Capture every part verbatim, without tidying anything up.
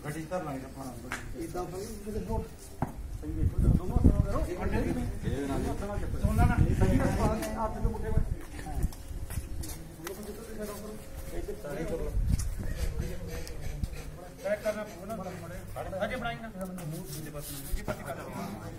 ਗੱਡੀ ਧਰ ਲਾਂਗੇ ਆਪਣਾ ਇਦਾਂ ਬਈ ਕਿਤੇ ਹੋਰ ਸਹੀ ਦੇਖੋ ਦੋਨੋਂ ਹੱਥਾਂ ਨਾਲ ਕਰੋ ਇਹ ਨਾ ਹੱਥਾਂ ਨਾਲ ਚੱਕੋ ਸੋਨਾ ਨਾ ਸਹੀ ਪਾ ਕੇ ਹੱਥ ਦੇ ਮੁੱਠੇ ਵਿੱਚ ਲੋਕ ਜਿੱਥੇ ਤੇ ਕਰੋ ਇੱਥੇ ਸਾਰੇ ਕਰੋ ਚੈੱਕ ਕਰਨਾ ਪਊਗਾ ਨਾ ਅਜੇ ਬਣਾਈ ਨਾ ਮੂੰਹ ਦੇ ਪਾਸ ਨੂੰ ਕੀ ਪੱਟੀ ਕਰ ਲਓ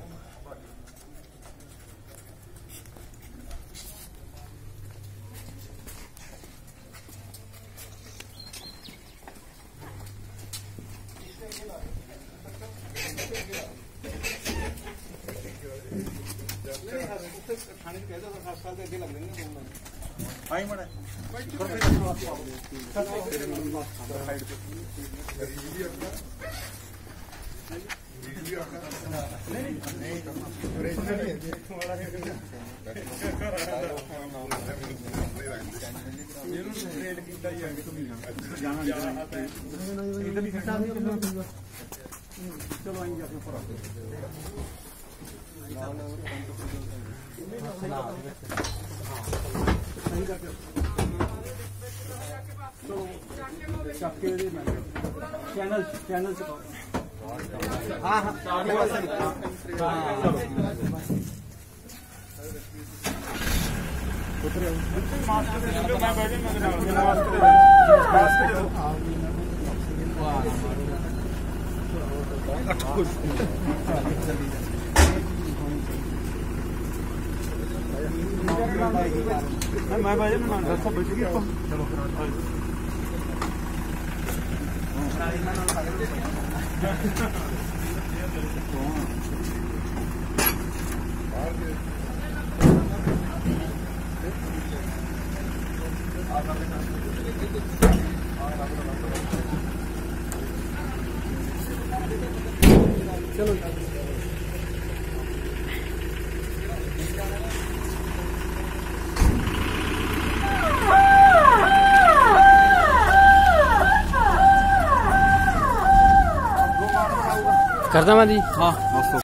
थाने के कहते हैं साल के आगे लग लेंगे आई मड़ा चलो आएंगे अपने ऊपर चैनल चैनल से हाँ हाँ मैं भाई मैं दस बज गया चलो चलो करता मैं जी हाँ